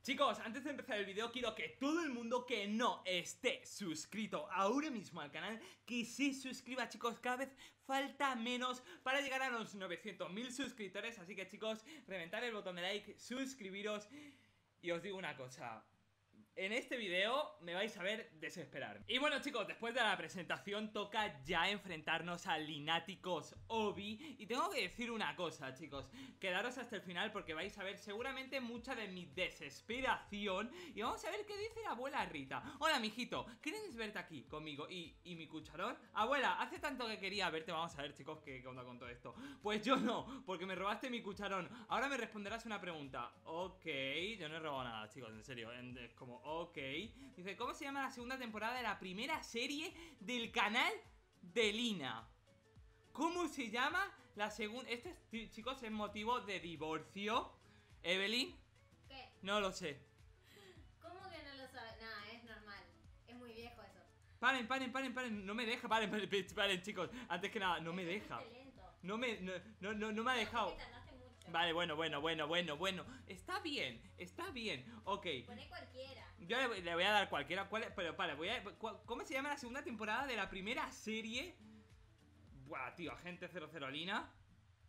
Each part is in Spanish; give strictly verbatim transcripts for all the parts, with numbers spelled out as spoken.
Chicos, antes de empezar el vídeo quiero que todo el mundo que no esté suscrito ahora mismo al canal, que se suscriba, chicos. Cada vez falta menos para llegar a los novecientos mil suscriptores. Así que, chicos, reventar el botón de like, suscribiros. Y os digo una cosa, en este video me vais a ver desesperar. Y bueno, chicos, después de la presentación toca ya enfrentarnos a Lináticos Obi. Y tengo que decir una cosa, chicos, quedaros hasta el final porque vais a ver seguramente mucha de mi desesperación. Y vamos a ver qué dice la abuela Rita. Hola, mijito, ¿quieres verte aquí conmigo? ¿Y, y mi cucharón? Abuela, hace tanto que quería verte. Vamos a ver, chicos, qué, qué onda con todo esto. Pues yo no, porque me robaste mi cucharón. Ahora me responderás una pregunta. Ok, yo no he robado nada, chicos, en serio. Es como, ok. Dice, ¿cómo se llama la segunda temporada de la primera serie del canal de Lina? ¿Cómo se llama la segunda? Este, es, chicos, es motivo de divorcio. ¿Evelyn? ¿Qué? No lo sé. ¿Cómo que no lo sabes? Nada, es normal. Es muy viejo eso. Paren, paren, paren, paren. No me deja. Paren, paren, paren, chicos. Antes que nada, no me deja. No me, no, no, no, no me ha dejado. Vale, bueno, bueno, bueno, bueno, bueno. Está bien, está bien. Ok. Poné cualquiera. Yo le, le voy a dar cualquiera. ¿Cuál es? Pero para, voy a. ¿Cómo se llama la segunda temporada de la primera serie? Buah, tío, Agente cero cero Lina.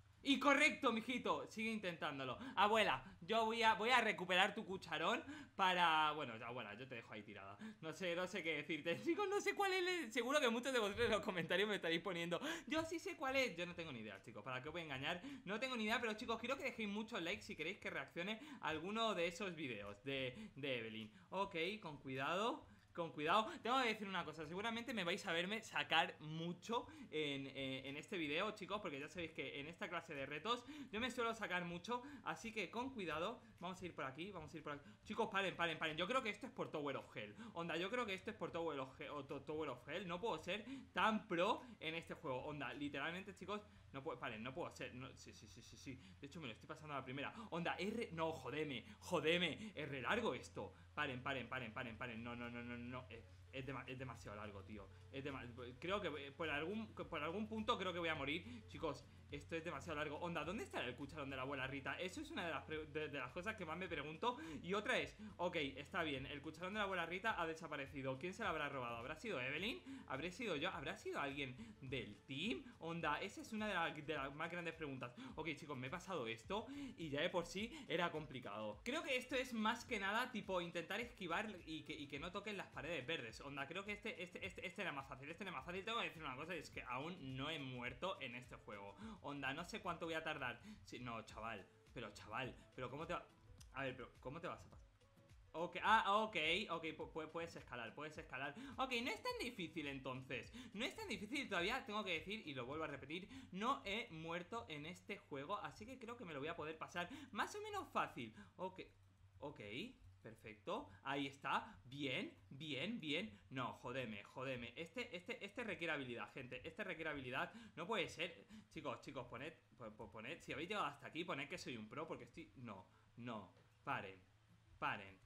Y correcto, mijito, sigue intentándolo. Abuela, yo voy a, voy a recuperar tu cucharón para... Bueno, abuela, yo te dejo ahí tirada. No sé, no sé qué decirte. Chicos, no sé cuál es. Seguro que muchos de vosotros en los comentarios me estaréis poniendo, yo sí sé cuál es. Yo no tengo ni idea, chicos, ¿para qué os voy a engañar? No tengo ni idea, pero chicos, quiero que dejéis muchos likes si queréis que reaccione a alguno de esos vídeos de, de Evelyn. Ok, con cuidado. Con cuidado, tengo que decir una cosa. Seguramente me vais a verme sacar mucho en, eh, en este video, chicos, porque ya sabéis que en esta clase de retos yo me suelo sacar mucho, así que con cuidado. Vamos a ir por aquí, vamos a ir por aquí. Chicos, paren, paren, paren. Yo creo que esto es por Tower of Hell. Onda, yo creo que esto es por Tower of Hell, o Tower of Hell. No puedo ser tan pro en este juego. Onda, literalmente, chicos, no puedo, paren, no puedo ser, no, sí, sí, sí, sí, sí. De hecho me lo estoy pasando a la primera. Onda, R, no, jodeme, jodeme. Es re largo esto. Paren, paren, paren, paren, paren. No, no, no, no, no. Es, es, dem es demasiado largo, tío. Es creo que por algún, por algún punto creo que voy a morir. Chicos, esto es demasiado largo. Onda, ¿dónde está el cucharón de la abuela Rita? Eso es una de las, de, de las cosas que más me pregunto. Y otra es, ok, está bien, el cucharón de la abuela Rita ha desaparecido. ¿Quién se lo habrá robado? ¿Habrá sido Evelyn? ¿Habré sido yo? ¿Habrá sido alguien del team? Onda, esa es una de, la, de las más grandes preguntas. Ok, chicos, me he pasado esto y ya de por sí era complicado. Creo que esto es más que nada tipo intentar esquivar y que, y que no toquen las paredes verdes. Onda, creo que este, este, este, este era más fácil. Este era más fácil. Tengo que decir una cosa, y es que aún no he muerto en este juego. Onda, no sé cuánto voy a tardar. Sí, no, chaval, pero chaval, pero cómo te va... A ver, pero ¿cómo te vas a pasar? Ok, ah, ok, ok, puedes escalar, puedes escalar. Ok, no es tan difícil entonces. No es tan difícil todavía, tengo que decir, y lo vuelvo a repetir, no he muerto en este juego, así que creo que me lo voy a poder pasar más o menos fácil. Ok, ok, perfecto, ahí está, bien, bien, bien. No, jodeme, jodeme. Este, este, este requiere habilidad, gente. Este requiere habilidad, no puede ser. Chicos, chicos, poned, poned, si habéis llegado hasta aquí, poned que soy un pro, porque estoy... No, no, paren, paren.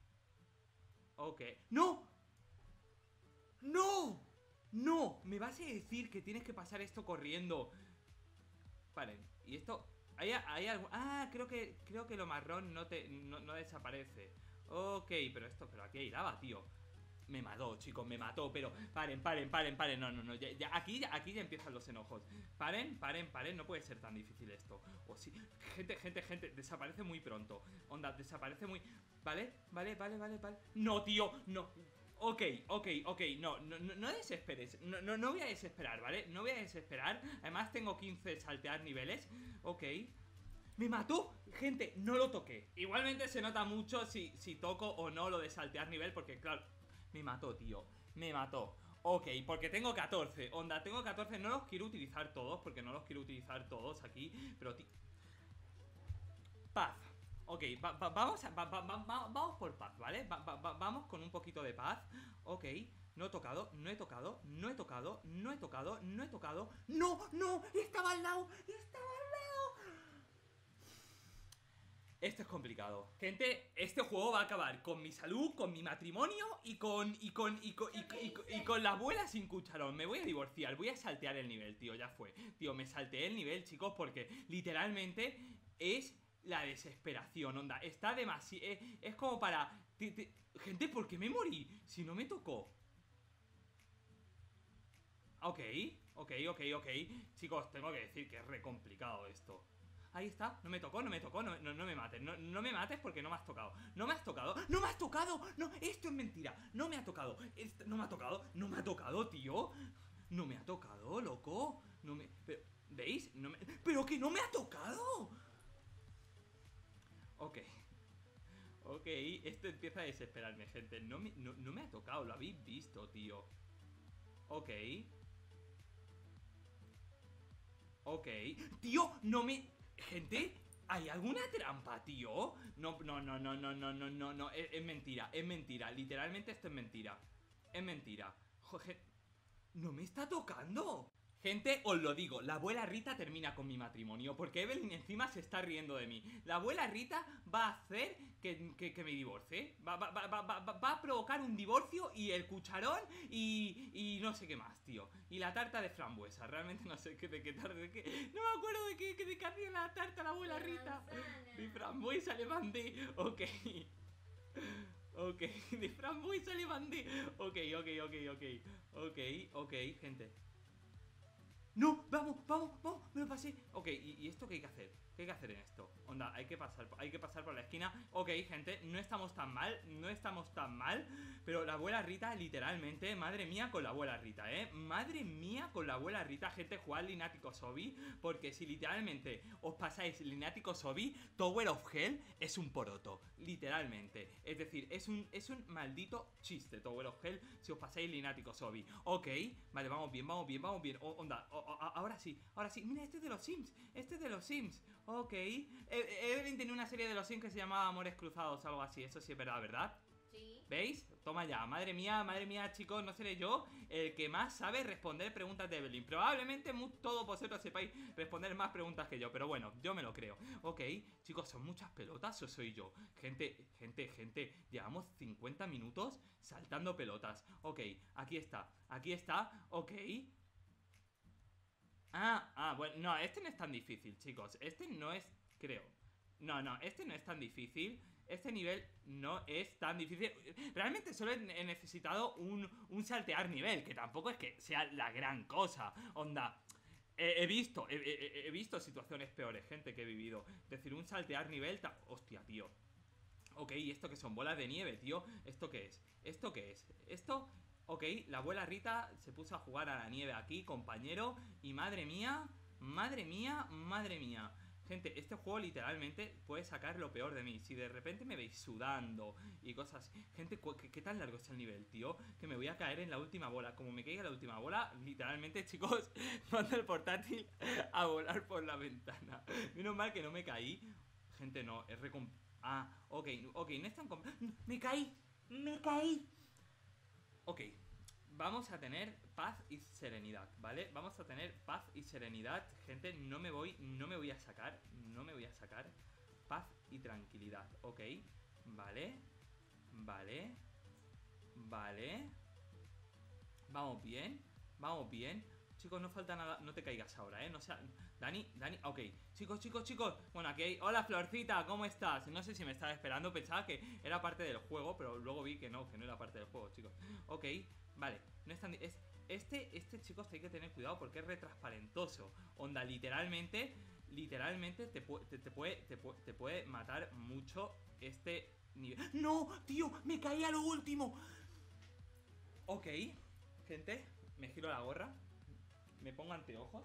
Ok. ¡No! ¡No! ¡No! ¿Me vas a decir que tienes que pasar esto corriendo? Paren. Y esto... ¿Hay, hay algo? Ah, creo que creo que lo marrón no te no, no desaparece. Ok, pero esto... Pero aquí hay lava, tío. Me mató, chicos, me mató. Pero paren, paren, paren, paren. No, no, no, ya, ya, aquí, aquí ya empiezan los enojos. Paren, paren, paren, no puede ser tan difícil esto. O sí, gente, gente, gente, desaparece muy pronto. Onda, desaparece muy... Vale, vale, vale, vale, vale. No, tío, no. Ok, ok, ok, no, no, no, no desesperes. No, no, no voy a desesperar, ¿vale? No voy a desesperar. Además tengo quince saltear niveles. Ok. ¡Me mató! Gente, no lo toqué. Igualmente se nota mucho si, si toco o no lo de saltear nivel, porque claro, me mató, tío. Me mató. Ok, porque tengo catorce. Onda, tengo catorce. No los quiero utilizar todos, porque no los quiero utilizar todos aquí. Pero, tío, paz. Ok, va, va, vamos, a, va, va, va, vamos por paz, ¿vale? Va, va, vamos con un poquito de paz. Ok, no he tocado, no he tocado, no he tocado, no he tocado, no he tocado. ¡No, no! ¡Estaba al lado! ¡Estaba al lado! Esto es complicado. Gente, este juego va a acabar con mi salud, con mi matrimonio y con y con y con, y, y, y, y con la abuela sin cucharón. Me voy a divorciar, voy a saltear el nivel, tío, ya fue. Tío, me salteé el nivel, chicos, porque literalmente es la desesperación, onda. Está demasiado... Es, es como para Ti- ti- Gente, ¿por qué me morí? Si no me tocó. Ok, ok, ok, ok. Chicos, tengo que decir que es re complicado esto. Ahí está, no me tocó, no me tocó, no, no, no me mates, no, no me mates porque no me has tocado. No me has tocado, no me has tocado. No, esto es mentira, no me ha tocado. Esto- no me ha tocado, no me ha tocado, tío. No me ha tocado, loco. No me... Pero, ¿veis? No me... ¡Pero que no me ha tocado! Ok. Ok, esto empieza a desesperarme, gente. No me, no, no me ha tocado, lo habéis visto, tío. Ok. Ok. Tío, no me... Gente, ¿hay alguna trampa, tío? No, no, no, no, no, no, no, no, no. Es, es mentira, es mentira. Literalmente esto es mentira. Es mentira. Joder, no me está tocando. Gente, os lo digo, la abuela Rita termina con mi matrimonio porque Evelyn encima se está riendo de mí. La abuela Rita va a hacer que, que, que me divorcie. Va, va, va, va, va- va a provocar un divorcio y el cucharón y, y no sé qué más, tío. Y la tarta de frambuesa. Realmente no sé qué, de qué tarta, de qué... No me acuerdo de qué, de qué hacía la tarta la abuela De Rita. manzana. De frambuesa le mandé. Ok. Ok, de frambuesa le mandé. Ok, ok, ok, ok. Ok, ok, gente. ¡No! ¡Vamos! ¡Vamos! ¡Vamos! ¡Me lo pasé! Ok, ¿y, y esto qué hay que hacer? ¿Qué hay que hacer en esto? Onda, hay que pasar, hay que pasar por la esquina. Ok, gente, no estamos tan mal. No estamos tan mal. Pero la abuela Rita, literalmente, madre mía con la abuela Rita, ¿eh? Madre mía con la abuela Rita, gente, jugad Linático Sobi. Porque si literalmente os pasáis Linático Sobi, Tower of Hell es un poroto. Literalmente. Es decir, es un, es un maldito chiste, Tower of Hell, si os pasáis Linático Sobi. Ok, vale, vamos bien, vamos bien, vamos bien. O- onda, o- o- ahora sí, ahora sí. Mira, este es de los Sims, este es de los Sims. Ok. E- Evelyn tenía una serie de los Sims que se llamaba Amores Cruzados o algo así. Eso sí es verdad, ¿verdad? Sí. ¿Veis? Toma ya, madre mía, madre mía, chicos, no seré yo el que más sabe responder preguntas de Evelyn. Probablemente mu- todos vosotros sepáis responder más preguntas que yo, pero bueno, yo me lo creo. Ok, chicos, ¿son muchas pelotas o soy yo? Gente, gente, gente, llevamos cincuenta minutos saltando pelotas. Ok, aquí está, aquí está, ok. Ah, ah, bueno, no, este no es tan difícil, chicos. Este no es, creo. No, no, este no es tan difícil. Este nivel no es tan difícil. Realmente solo he he necesitado un, un saltear nivel, que tampoco es que sea la gran cosa. Onda, he, he visto, he, he- he visto situaciones peores, gente que he vivido. Es decir, un saltear nivel... ta- Hostia, tío. Ok, ¿y esto qué son? Bolas de nieve, tío. ¿Esto qué es? ¿Esto qué es? Esto... Ok, la abuela Rita se puso a jugar a la nieve aquí, compañero. Y madre mía, madre mía, madre mía. Gente, este juego literalmente puede sacar lo peor de mí. Si de repente me veis sudando y cosas... Gente, cu- ¿qué, qué tan largo es el nivel, tío? Que me voy a caer en la última bola. Como me caiga la última bola, literalmente, chicos, mando el portátil a volar por la ventana. Menos mal que no me caí. Gente, no, es recom... Ah, ok, ok, no es tan... com- ¡Me caí! ¡Me caí! Ok, vamos a tener paz y serenidad, ¿vale? Vamos a tener paz y serenidad. Gente, no me voy, no me voy a sacar, no me voy a sacar. Paz y tranquilidad, ok. Vale, vale, vale. Vamos bien, vamos bien. Chicos, no falta nada, no te caigas ahora, ¿eh? No sea... Dani, Dani, ok. Chicos, chicos, chicos. Bueno, aquí hay... Hola, Florcita, ¿cómo estás? No sé si me estaba esperando, pensaba que era parte del juego, pero luego vi que no, que no era parte del juego, chicos. Ok, vale. No es tan... Es... Este, este, chicos, hay que tener cuidado porque es retransparentoso. Onda, literalmente, literalmente te, pu- te, te puede, te, pu- te puede matar mucho este nivel. ¡No, tío! ¡Me caí a lo último! Ok, gente, me giro la gorra, me pongo anteojos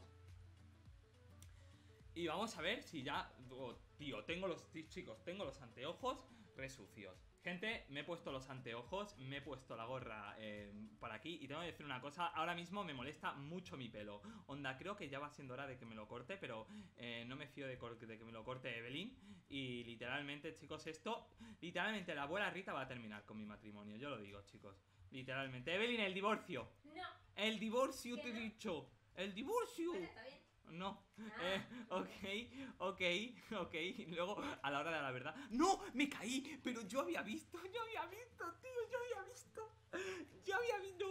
y vamos a ver si ya... Oh, tío, tengo los... Chicos, tengo los anteojos resucios. Gente, me he puesto los anteojos, me he puesto la gorra eh, para aquí y tengo que decir una cosa, ahora mismo me molesta mucho mi pelo. Onda, creo que ya va siendo hora de que me lo corte, pero eh, no me fío de, de que me lo corte Evelyn. Y literalmente, chicos, esto... Literalmente la abuela Rita va a terminar con mi matrimonio, yo lo digo, chicos. Literalmente. Evelyn, el divorcio. No. El divorcio ¿Qué te he no? dicho. El divorcio. Bueno, está bien. No. Ah. Eh, ok, ok, ok. Y luego, a la hora de la verdad. ¡No! ¡Me caí! Pero yo había visto, yo había visto, tío, yo había visto. Yo había visto. No, joder.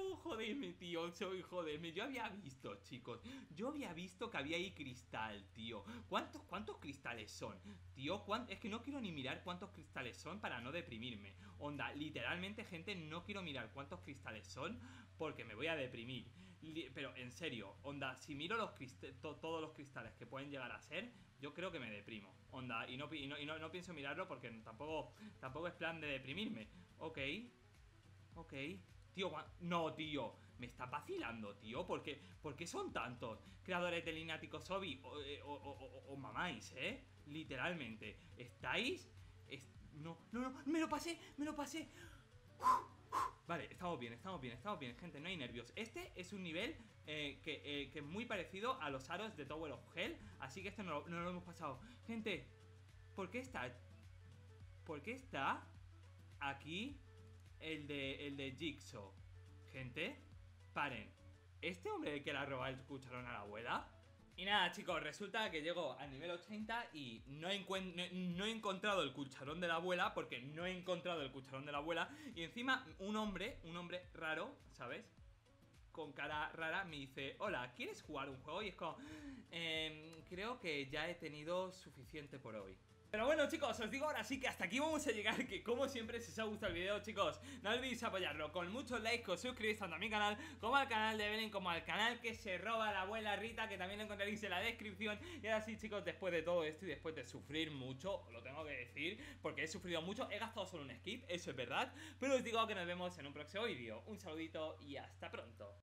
joderme, tío, soy joderme. Yo había visto, chicos, yo había visto que había ahí cristal, tío. ¿Cuántos, cuántos cristales son? Tío, ¿cuánto? Es que no quiero ni mirar cuántos cristales son para no deprimirme. Onda, literalmente, gente, no quiero mirar cuántos cristales son porque me voy a deprimir. Li- Pero en serio, onda, si miro los crist- to- todos los cristales que pueden llegar a ser, yo creo que me deprimo. Onda, y no, pi- y no, y no, no pienso mirarlo porque tampoco, tampoco es plan de deprimirme. Ok, ok. Tío, gua- no, tío, me está vacilando, tío. ¿Por qué, por qué son tantos creadores del Inático Sobi? O, eh, o, o, o- o mamáis, ¿eh? Literalmente. ¿Estáis? Es- no, no, no, me lo pasé, me lo pasé. Vale, estamos bien, estamos bien, estamos bien, gente, no hay nervios. Este es un nivel eh, que, eh, que es muy parecido a los aros de Tower of Hell, así que esto no, lo- no lo hemos pasado. Gente, ¿por qué está? ¿Por qué está aquí el de, el de Jigsaw? Gente, paren. ¿Este hombre el que le ha robado el cucharón a la abuela? Y nada, chicos, resulta que llego al nivel ochenta y no he, encuent- no, no he encontrado el cucharón de la abuela, porque no he encontrado el cucharón de la abuela. Y encima un hombre, un hombre raro, ¿sabes? Con cara rara me dice: hola, ¿quieres jugar un juego? Y es como, "Em, creo que ya he tenido suficiente por hoy". Pero bueno, chicos, os digo ahora sí que hasta aquí vamos a llegar. Que como siempre, si os ha gustado el video, chicos, no olvidéis apoyarlo con muchos likes, que os suscribís tanto a mi canal como al canal de Belén, como al canal que se roba la abuela Rita, que también lo encontraréis en la descripción. Y ahora sí, chicos, después de todo esto y después de sufrir mucho, lo tengo que decir, porque he sufrido mucho, he gastado solo un skip, eso es verdad, pero os digo que nos vemos en un próximo vídeo. Un saludito y hasta pronto.